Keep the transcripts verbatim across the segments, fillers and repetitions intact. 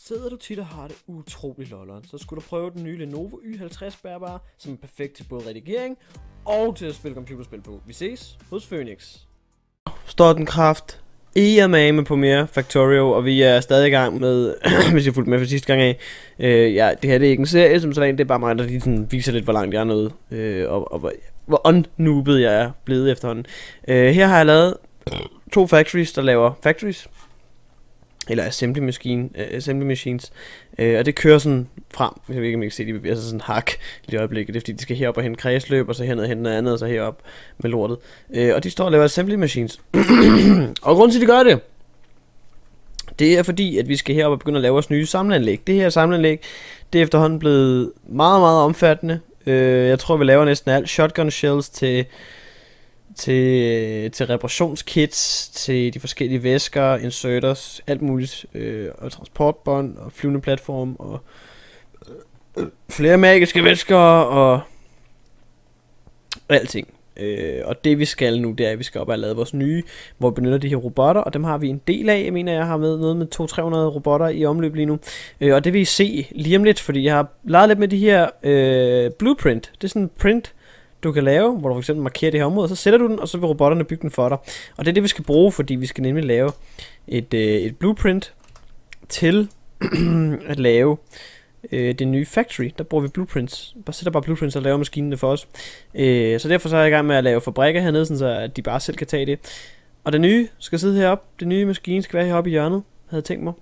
Sidder du tit og har det utroligt lolleren, så skulle du prøve den nye Lenovo Y halvtreds bærbare, som er perfekt til både redigering og til at spille computerspil på. Vi ses hos Phoenix. Står den kraft eddermame på mere Factorio, og vi er stadig i gang med, hvis jeg fulgte med for sidste gang af, øh, ja, det her det er ikke en serie, som sådan, det er bare mig, der lige sådan viser lidt, hvor langt jeg er nået, øh, og, og hvor, hvor unnoobet jeg er blevet efterhånden. Øh, her har jeg lavet to factories, der laver factories, eller assembly machine, uh, assembly machines, uh, og det kører sådan frem. Jeg ved ikke, om I kan se, de bevæger sig sådan hak lige i øjeblikket. Det er fordi, de skal herop og hente kredsløb, og så herned og hente noget andet, og så herop med lortet. Uh, og de står og laver assembly machines. Og grunden til, at de gør det, det er fordi, at vi skal herop og begynde at lave vores nye samleanlæg. Det her samleanlæg, det er efterhånden blevet meget, meget omfattende. Uh, jeg tror, vi laver næsten alt. Shotgun shells til... Til, til reparationskits, til de forskellige væsker, inserters, alt muligt, øh, og transportbånd, og flyvende platform, og øh, flere magiske væsker, og alting. Øh, og det vi skal nu, det er, at vi skal op og have lavet vores nye, hvor vi benytter de her robotter, og dem har vi en del af. Jeg mener, jeg har med noget med to til tre hundrede robotter i omløb lige nu. Øh, og det vil I se lige om lidt, fordi jeg har leget lidt med de her øh, blueprint. Det er sådan en print, du kan lave, hvor du for eksempel markerer det her område, så sætter du den, og så vil robotterne bygge den for dig. Og det er det, vi skal bruge, fordi vi skal nemlig lave et, øh, et blueprint til at lave øh, det nye factory. Der bruger vi blueprints. Bare sætter bare blueprints og laver maskinerne for os. Øh, så derfor så er jeg i gang med at lave fabrikker hernede, sådan så at de bare selv kan tage det. Og det nye skal sidde heroppe. Det nye maskine skal være heroppe i hjørnet, havde jeg tænkt mig.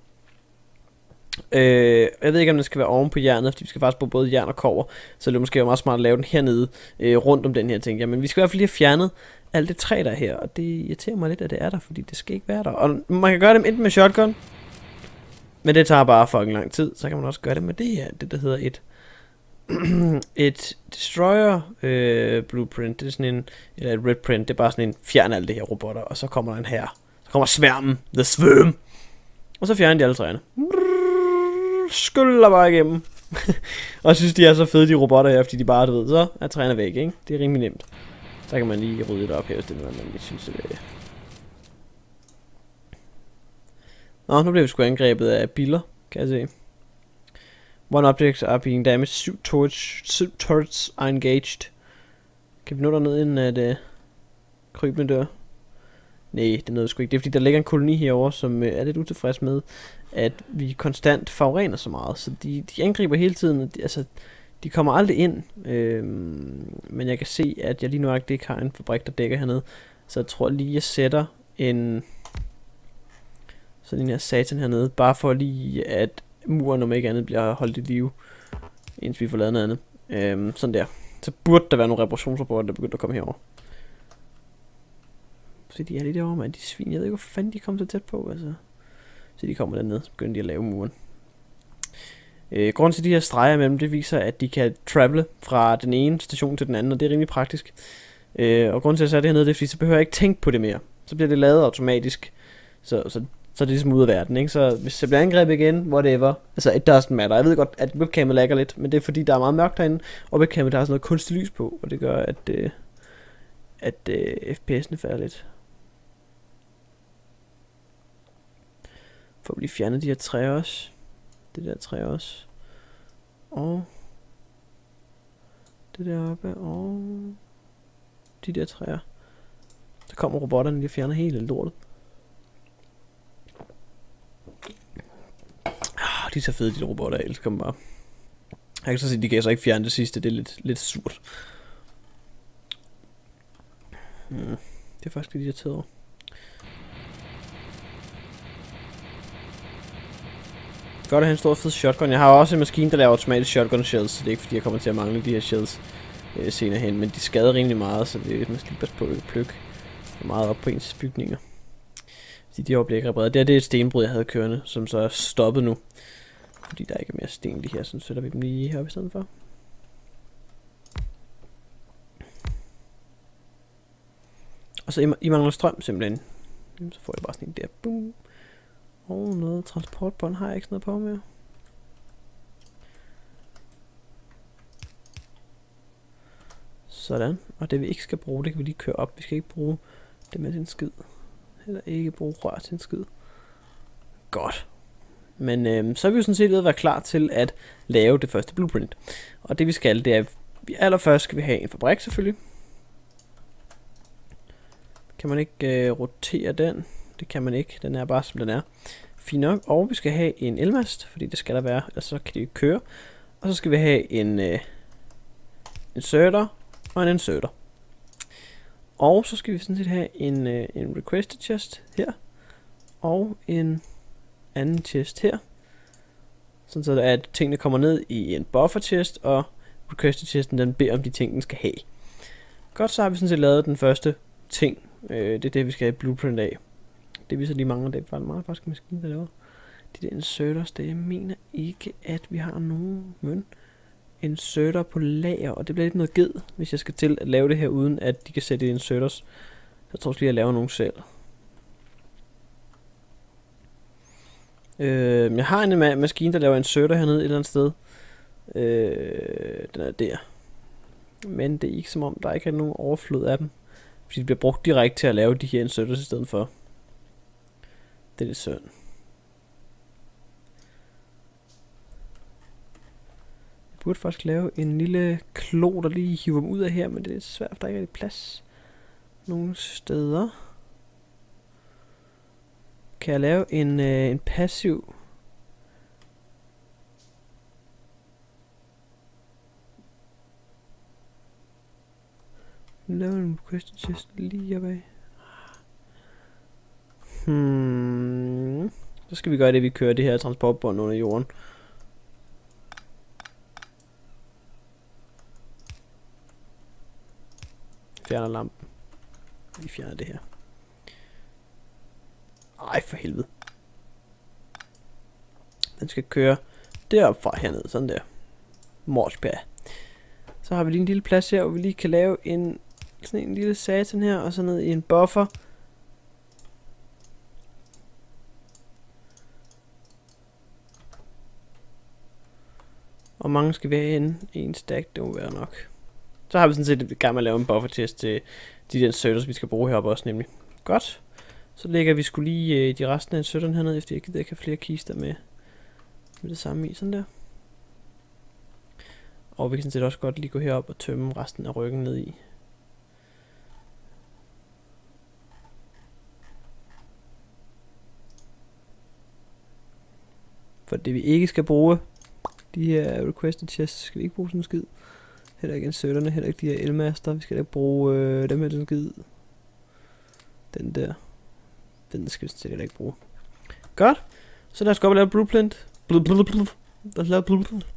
Øh, jeg ved ikke, om den skal være oven på jernet, fordi vi skal faktisk bruge både jern og kobber, så det er måske meget smart at lave den hernede, øh, rundt om den her ting. Jamen, vi skal i hvert fald lige have fjernet alt det træ, der er her, og det irriterer mig lidt, at det er der, fordi det skal ikke være der. Og man kan gøre det enten med shotgun, men det tager bare fucking lang tid. Så kan man også gøre det med det her, det der hedder et et destroyer øh, blueprint. Det er sådan en, eller et red print, det er bare sådan en fjern alle det her robotter, og så kommer der en her. Så kommer sværmen, the swarm, og så fjerner de alle træerne. Skyller bare igennem. Og jeg synes, de er så fede, de robotter her, fordi de bare, du ved, så er træerne væk, ikke? Det er rimelig nemt. Så kan man lige rydde det op her, hvis det er noget, man lige synes, det er. Nå, nu bliver vi sgu angrebet af biler, kan jeg se. One objects are being damaged, suit turrets, suit turrets are engaged. Kan vi nå derned, inden at uh, krybene dør? Nej, det nåede sgu ikke. Det er fordi, der ligger en koloni herovre, som øh, er lidt utilfreds med, at vi konstant forurener så meget. Så de, de angriber hele tiden. De, altså, de kommer aldrig ind. Øhm, men jeg kan se, at jeg lige nu ikke har en fabrik, der dækker hernede. Så jeg tror lige, jeg sætter en... sådan en her satan hernede. Bare for lige, at muren om ikke andet bliver holdt i live, indtil vi får lavet noget andet. Øhm, sådan der. Så burde der være nogle reparationsrobotter, der begynder at komme herover. Så de er lige derovre, man. De svin. Jeg ved ikke, hvor fanden de kommer så tæt på, altså. Så de kommer derned, så begynder de at lave muren. Øh, grunden til de her streger imellem, det viser, at de kan travele fra den ene station til den anden, og det er rimelig praktisk. Øh, og grunden til at jeg sætter det hernede, det er, fordi så behøver jeg ikke tænke på det mere. Så bliver det lavet automatisk. Så, så, så er det ligesom ud af verden, ikke? Så hvis jeg bliver angrebet igen, whatever. Altså, it doesn't matter. Jeg ved godt, at webcamet lagger lidt, men det er fordi, der er meget mørkt derinde, og webcamet der har sådan noget kunstigt lys på, og det gør, at, øh, at øh, F P S'ene falder lidt. For at blive fjernet de her træer også. Det der træ også. Og det der oppe. Og de der træer. Så kommer robotterne, de fjerner hele lortet. Ah, de er så fede, de robotter. Jeg elsker dem bare. Jeg kan så sige, de kan så ikke fjerne det sidste. Det er lidt, lidt surt. Hmm. Det er faktisk lidt irriteret over. Godt at have en stor fed shotgun. Jeg har også en maskine, der laver automatisk shotgun shells, så det er ikke fordi, jeg kommer til at mangle de her shells øh, senere hen. Men de skader rimelig meget, så det, man skal lige passe på at plukke meget op på ens bygninger. Så de her bliver ikke repareret. Det her det er et stenbrud, jeg havde kørende, som så er stoppet nu. Fordi der ikke er mere sten lige her, så sætter vi dem lige heroppe i stedet for. Og så I, I mangler strøm simpelthen. Så får jeg bare sådan en der. Boom. Og noget transportbånd har jeg ikke sådan noget på mere. Sådan. Og det vi ikke skal bruge, det kan vi lige køre op. Vi skal ikke bruge det med til en skid. Eller ikke bruge rør til en skid. Godt. Men øh, så er vi jo sådan set ved at være klar til at lave det første blueprint. Og det vi skal, det er, at vi allerførst skal vi have en fabrik selvfølgelig. Kan man ikke øh, rotere den? Det kan man ikke, den er bare som den er. Fint nok, og vi skal have en elmast, fordi det skal der være, ellers så kan det ikke køre. Og så skal vi have en øh, inserter og en inserter. Og så skal vi sådan set have en, øh, en requested chest her. Og en anden chest her. Sådan så at tingene kommer ned i en buffer chest, og requested chesten den beder om de ting den skal have. Godt, så har vi sådan set lavet den første ting. Øh, det er det vi skal have et blueprint af. Det viser lige mange, det var en meget faktisk maskine der laver. De der inserters, det jeg mener ikke at vi har nogen møn inserter på lager, og det bliver lidt noget ged, hvis jeg skal til at lave det her uden at de kan sætte inserters. Jeg tror lige at lave nogle selv. Øh, jeg har en ma maskine der laver inserter hernede et eller andet sted. Øh, den er der. Men det er ikke som om der ikke er nogen overflod af dem, fordi det bliver brugt direkte til at lave de her inserters i stedet for. Det er lidt synd. Jeg burde faktisk lave en lille klo, der lige hiver dem ud af her, men det er svært, for der ikke er plads nogle steder. Kan jeg lave en, øh, en passiv? Lave en requested chest lige herbag. Hmm. Så skal vi gøre det, vi kører det her transportbånd under jorden. Fjerner lampen. Vi fjerner det her. Ej, for helvede. Den skal køre deroppe fra hernede, sådan der. Morspær. Så har vi lige en lille plads her, hvor vi lige kan lave en sådan en lille satan her, og så ned i en buffer. Og mange skal være inde. En stack, det må være nok. Så har vi sådan set i gang med at lave en buffer test til de der inserters, vi skal bruge heroppe også nemlig. Godt. Så lægger vi skulle lige øh, de resten af inserteren hernede, efter jeg gider ikke have flere kister med, med det samme i, sådan der. Og vi kan sådan set også godt lige gå herop og tømme resten af ryggen ned i. For det vi ikke skal bruge, de her requested chests, skal vi ikke bruge sådan en skid. Heller ikke inserterne, heller ikke de her elmaster. Vi skal ikke bruge øh, dem her den skid. Den der. Den skal vi sådan set ikke bruge. Godt. Så lad os gå op og lave blueprint. Blueprint. Lad os lave blueprint.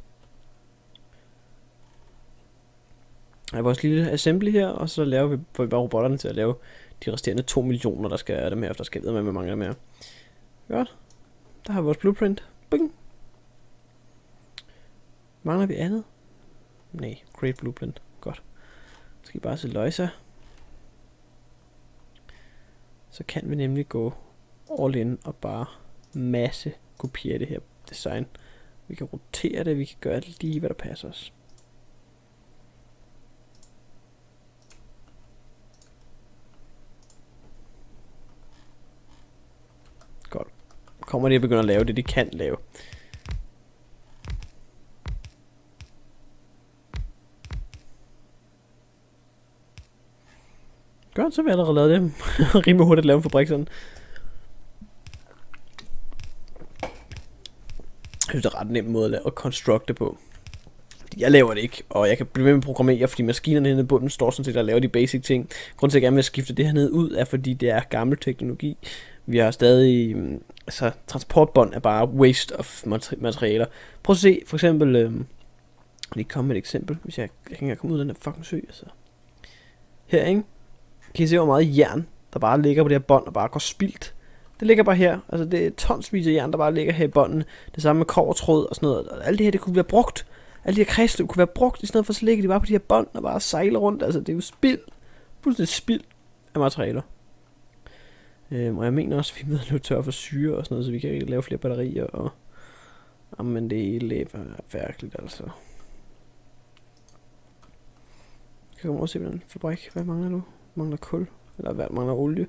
Jeg har vores lille assembly her, og så laver vi, får vi bare robotterne til at lave de resterende to millioner, der skal af dem her, efter skal jeg med, med mange af dem her. Godt. Der har vi vores blueprint. Bing. Mangler vi andet? Nej, create blueprint. Godt. Så skal vi bare se løjser. Så kan vi nemlig gå all in og bare masse kopiere det her design. Vi kan rotere det, vi kan gøre det lige, hvad der passer os. Godt. Kommer de at begynde at lave det, de kan lave. Godt, så har vi allerede lavet det. Rimelig hurtigt at lave en fabrik sådan. Jeg synes, det er ret nem måde at, lave, at constructe på. Fordi jeg laver det ikke, og jeg kan blive ved med at programmere, fordi maskinerne hernede i bunden står sådan set og laver de basic ting. Grunden til, at jeg gerne vil skifte det her ned ud, er fordi det er gammel teknologi. Vi har stadig, altså transportbånd er bare waste of materialer. Prøv at se, for eksempel, øh, lige komme med et eksempel, hvis jeg, jeg kan ikke komme ud af den her fucking sø, altså. Her, ikke? Kan I se, hvor meget jern, der bare ligger på det her bånd og bare går spildt. Det ligger bare her. Altså, det er tonsvis af jern, der bare ligger her i bånden. Det samme med kobbertråd og sådan noget. Og alt det her, det kunne være brugt. Alle de her kredsløb kunne være brugt, i stedet for så ligger de bare på de her bånd og bare sejler rundt. Altså, det er jo spild. Pludselig spild af materialer. Øhm, og jeg mener også, at vi ved at løbe tør for syre og sådan noget, så vi kan ikke lave flere batterier. Og jamen, det er lidt værkeligt, altså. Jeg kan komme over og se, hvordan fabrik. Hvad mangler nu? Mangler kul? Eller hvad mangler olie?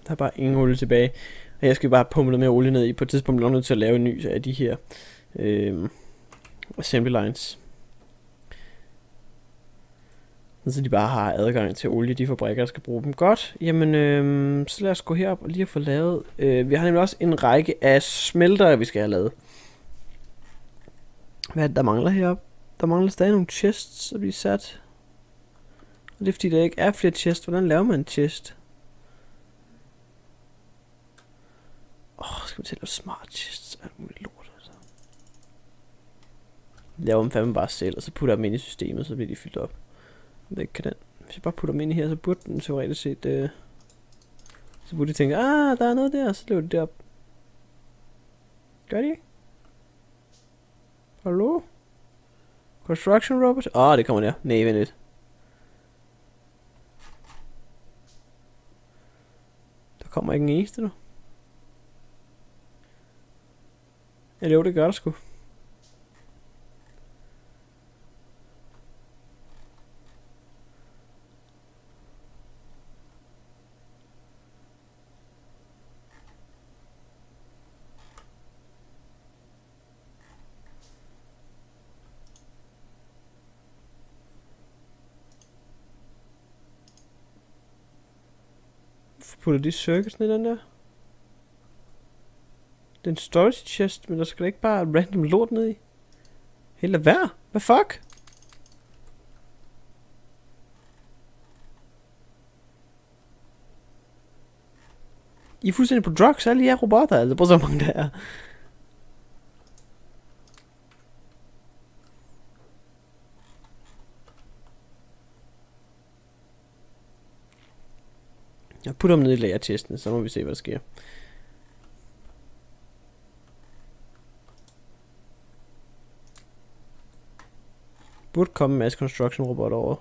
Der er bare ingen olie tilbage. Og jeg skal bare pumpe noget mere olie ned i. På et tidspunkt bliver jeg nødt til at lave en ny af de her øh, assembly lines. Så de bare har adgang til olie, de fabrikker, der skal bruge dem. Godt, jamen øh, så lad os gå herop og lige få lavet. Øh, vi har nemlig også en række af smeltere, vi skal have lavet. Hvad er det, der mangler heroppe? Der mangler stadig nogle chests at blive sat. Og det er fordi, der ikke er flere chests. Hvordan laver man en chest? Åh, oh, skal vi til at lave smart chests? Alt muligt lort, altså. Laver dem fandme bare selv, og så putter dem ind i systemet, så bliver de fyldt op. Det kan den. Hvis jeg bare putter dem ind i her, så burde den teoretisk set... Øh, så burde de tænke, ah, der er noget der, så løber det derop. Gør de ikke? Hallo? Construction robot? Åh, oh, det kommer der. Nej, vent lidt. Der kommer ikke en eneste, du. Eller jo, det gør der sgu. Putter de circuits ned i den der? Det er en storage chest, men der skal da ikke bare random lort ned i. Helt lad være. Hvad fuck? I er fuldstændig på drugs, alle I er robotter, altså. Prøv så mange der er. Jeg putter dem ned i lagerchesten, så må vi se, hvad der sker. Burde komme en masse construction robotter over.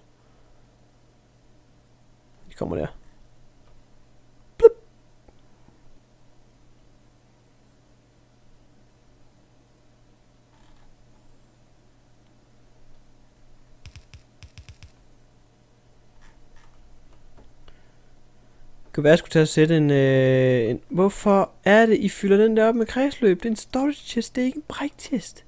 De kommer der. Blup. Det kunne være, at jeg skulle tage og sætte en, øh, en... Hvorfor er det, I fylder den der op med kredsløb? Det er en storage chest, det er ikke en brik chest.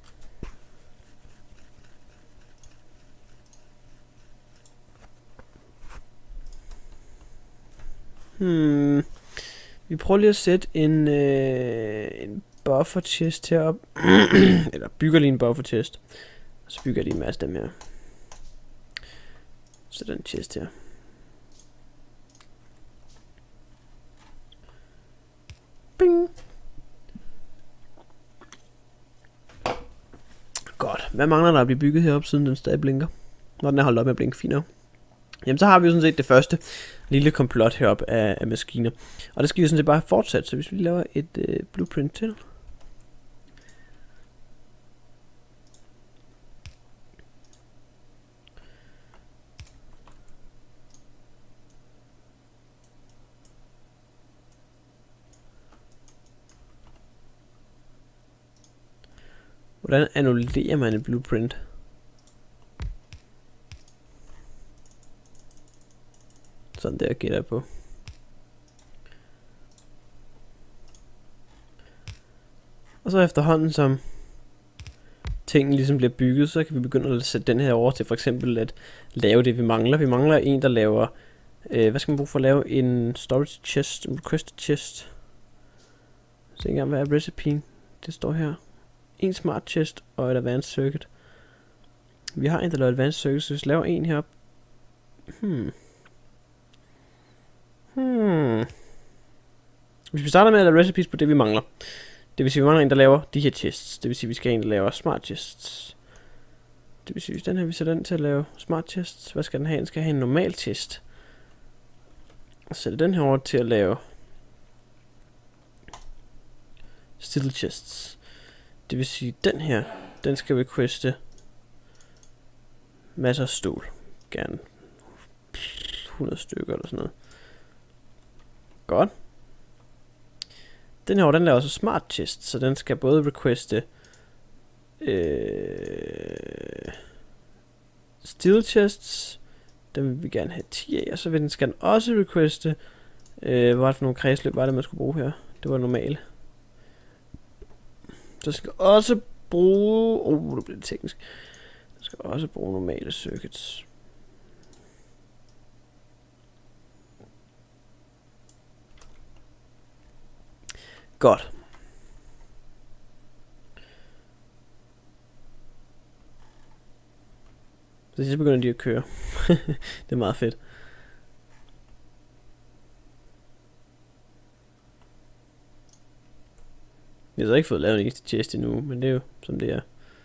Hmm. Vi prøver lige at sætte en, øh, en buffer chest herop. Eller bygger lige en buffer chest. Og så bygger jeg lige en masse dem her. Så den chest her. Bing. Godt. Hvad mangler der at blive bygget heroppe, siden den stadig blinker? Når den er holdt op med at blinke fint nok. Jamen så har vi jo sådan set det første lille komplot heroppe af, af maskiner. Og det skal vi sådan set bare fortsætte, så hvis vi laver et øh, blueprint til. Hvordan annullerer man et blueprint? Sådan der gætter jeg på. Og så efterhånden som tingene ligesom bliver bygget, så kan vi begynde at sætte den her over til for eksempel at lave det vi mangler. Vi mangler en der laver, øh, hvad skal man bruge for at lave en storage chest, en requested chest. Så ikke engang hvad er recipeen? Det står her. En smart chest og et advanced circuit. Vi har en der laver advanced circuit, så hvis vi laver en heroppe. Hmm. Hmm. Hvis vi starter med at lave recipes på det vi mangler. Det vil sige vi mangler en der laver de her chests. Det vil sige vi skal have en der laver smart chests. Det vil sige hvis den her vi sætter den til at lave smart chests. Hvad skal den have? Den skal have en normal chest. Og sætte den her over til at lave steel chests. Det vil sige den her, den skal requeste masser af stål. Gerne hundrede stykker eller sådan noget. Godt. Den her, den laver også smart chest, så den skal både requeste øh, steel chests, den vil vi gerne have ti af, og så vil den skal den også requeste Øh, hvad var det for nogle kredsløb, var det, man skulle bruge her? Det var normale. Så skal også bruge... Åh, oh, det bliver teknisk. Jeg skal også bruge normale circuits. Godt. Så begynder de at køre. Det er meget fedt. Jeg har så ikke fået lavet en eneste chest endnu, men det er jo som det er.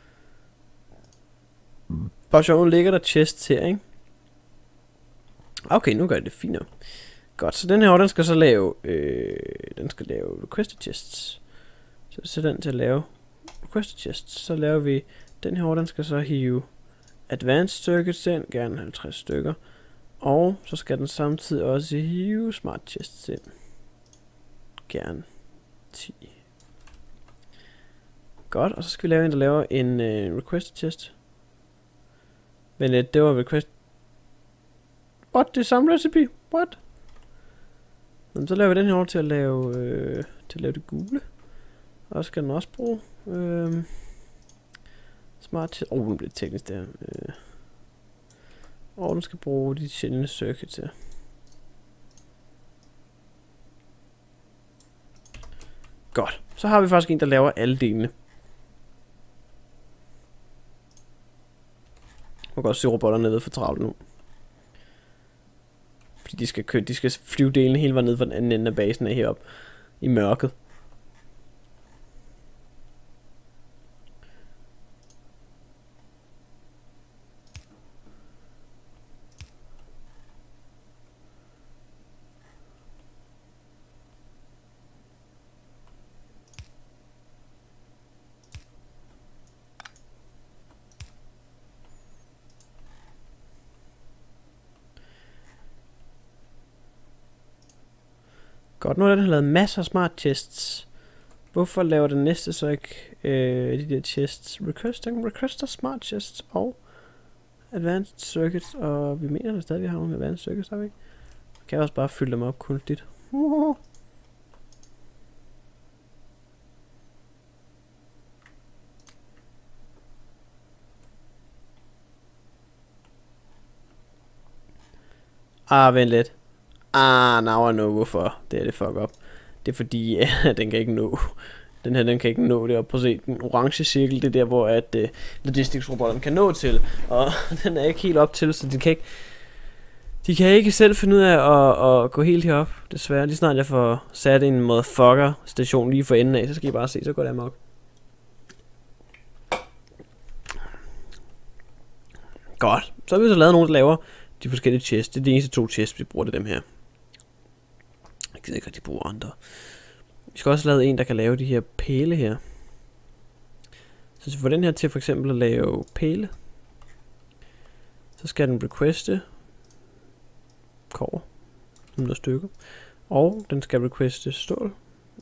Bare sjovt, nu ligger der chests her, ikke? Okay, nu gør jeg det fint. Godt, så den her, den skal så lave, øh, den skal lave requested chests. Så sæt den til at lave requested chests. Så laver vi, den her, den skal så hive advanced circuits ind, gerne halvtreds stykker. Og så skal den samtidig også hive smart chests ind. Gerne ti. Godt, og så skal vi lave en, der laver en uh, requested chest. Men uh, det var request. What? Det er samme recipe? What? Men så laver vi den her over til at lave, øh, til at lave det gule. Og så skal den også bruge øh, smart chest. Åh, oh, den bliver teknisk der. Øh. Og den skal bruge de sjældne circuits her. Godt. Så har vi faktisk en, der laver alle delene. Man kan også se robotterne nede for travlt nu. Fordi de skal, kø de skal flyve delene hele vejen ned fra den anden ende af basen af heroppe i mørket. Godt, nu har den lavet masser af smart chests. Hvorfor laver den næste så ikke øh, de der chests? Request, den requester smart chests og advanced circuits, og vi mener at stadig vi har nogle advanced circuits, har vi ikke? Kan jeg også bare fylde dem op kunstigt. Uh-huh. Ah, vent lidt. Ah, now I know hvorfor. Det er det fuck up. Det er fordi, ja, den kan ikke nå. Den her, den kan ikke nå det. Og prøv at se, den orange cirkel, det er der, hvor at uh, logistics-robotterne kan nå til. Og den er ikke helt op til, så de kan ikke, de kan ikke selv finde ud af at, at gå helt herop. Desværre, lige snart jeg får sat en motherfucker-station lige for enden af, så skal I bare se, så går det amok. Godt. Så har vi så lavet nogen, der laver de forskellige chests. Det er de eneste to chests, vi bruger til dem her. Jeg gider ikke rigtig bruge andre. Vi skal også lave en, der kan lave de her pæle her. Så hvis vi får den her til for eksempel at lave pæle, så skal den requeste kobber, hundrede stykker, og den skal requeste stål,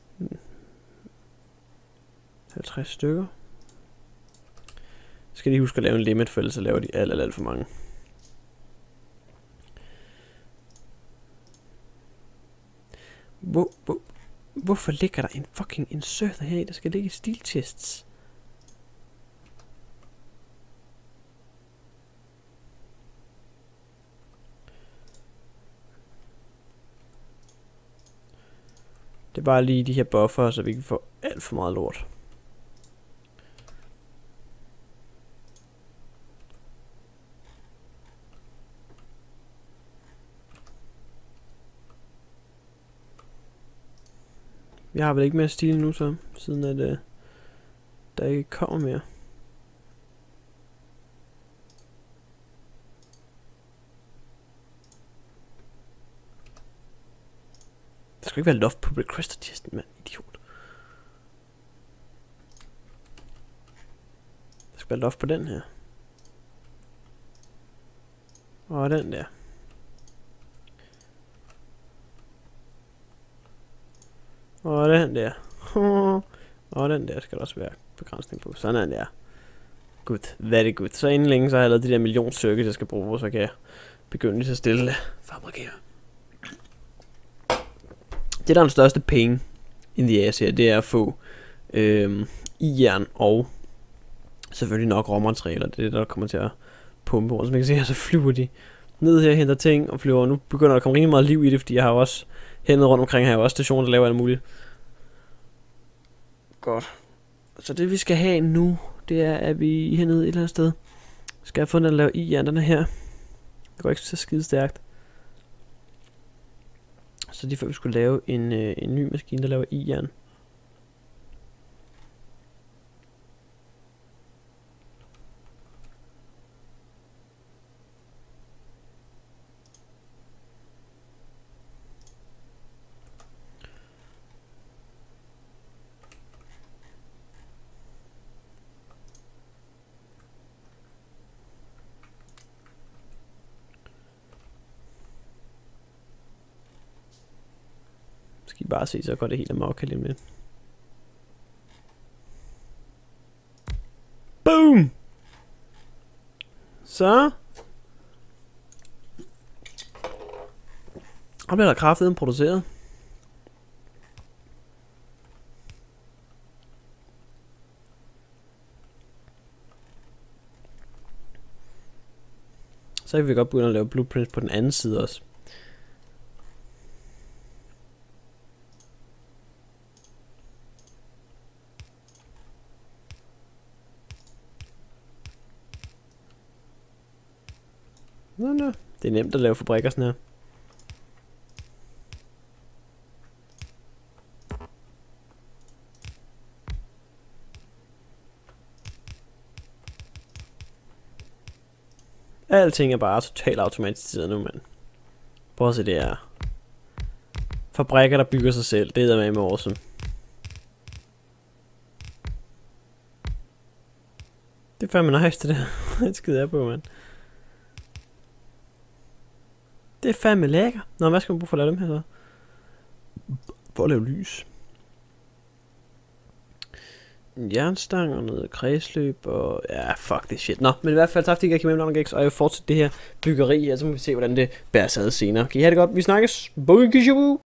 halvtreds stykker. Så skal de huske at lave en limit, for ellers så laver de alt, alt, alt for mange. Hvor, hvor, hvorfor ligger der en fucking inserter her i, der skal ligge i steel chests? Det er bare lige de her buffer, så vi kan få alt for meget lort. Jeg har vel ikke mere stil nu så, siden at uh, der ikke kommer mere. Der skal ikke være loft på requester chesten, mand, idiot. Der skal være loft på den her. Og den der. Og den der. Og den der skal der også være begrænsning på. Sådan er den der. Good. Very good. Så inden længe så har jeg lavet de der million circuits, jeg skal bruge, så kan jeg begynde lige så stille at fabrikere. Det der er den største pain in the ass her, det er at få øh, i-jern og selvfølgelig nok råmaterialer. Det er det, der kommer til at pumpe. Og som jeg kan se her, så flyver de ned her og henter ting og flyver. Nu begynder der at komme rigtig meget liv i det, fordi jeg har også hernede rundt omkring her, også stationer, der laver alt muligt. Godt. Så det vi skal have nu, det er, at vi hernede et eller andet sted skal have fundet at lave i-jern, den her. Det går ikke så skide stærkt. Så det er før vi skulle lave en, øh, en ny maskine, der laver i-jern. Skal I bare se, så går det helt amok lige om lidt. Boom! Så. Og bliver der kraftigt produceret. Så kan vi godt begynde at lave blueprints på den anden side også. Nå, nå. Det er nemt at lave fabrikker sådan her. Alting er bare totalt automatiseret nu, mand. Prøv at se det her. Fabrikker, der bygger sig selv. Det er med med awesome. Det er fandme nice, det der. Det skider jeg på, mand. Det er fandme lækker. Nå, hvad skal man bruge for at lave dem her så? For at lave lys. En jernstang og noget kredsløb og... Ja, fuck det shit. Nå, men i hvert fald tak fordi jeg kan med mig, og jeg vil fortsætte det her byggeri, og så må vi se, hvordan det bærer sig ad senere. Kan I have det godt? Vi snakkes. Bye.